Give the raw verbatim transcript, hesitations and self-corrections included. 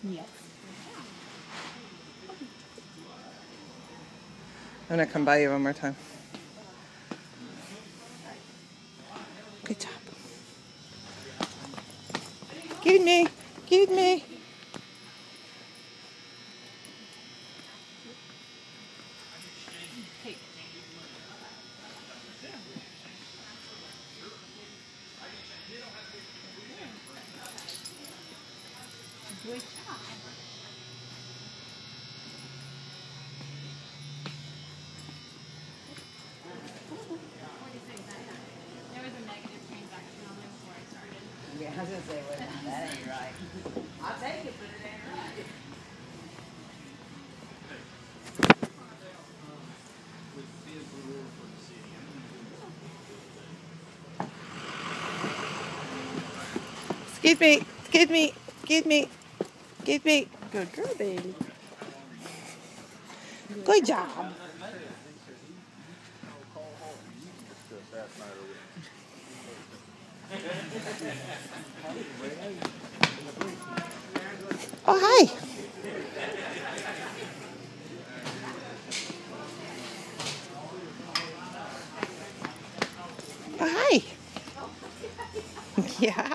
Yes. I'm gonna come by you one more time. Good job. Give me. Give me. Hey. Good job. There was a negative transaction on there before I started. Yeah, I was gonna say, well, that ain't right. I'll take it, but it ain't right. Excuse me. Excuse me. Excuse me. Excuse me. Good girl, baby. Good job. Oh, hi. Oh, hi. Yeah.